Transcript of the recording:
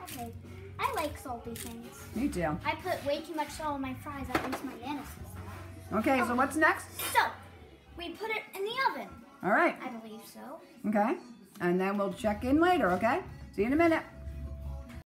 Okay. I like salty things. Me too. I put way too much salt on my fries, at least my Nana says that. Okay, so what's next? So, we put it in the oven. All right. I believe so. Okay. And then we'll check in later, okay? See you in a minute.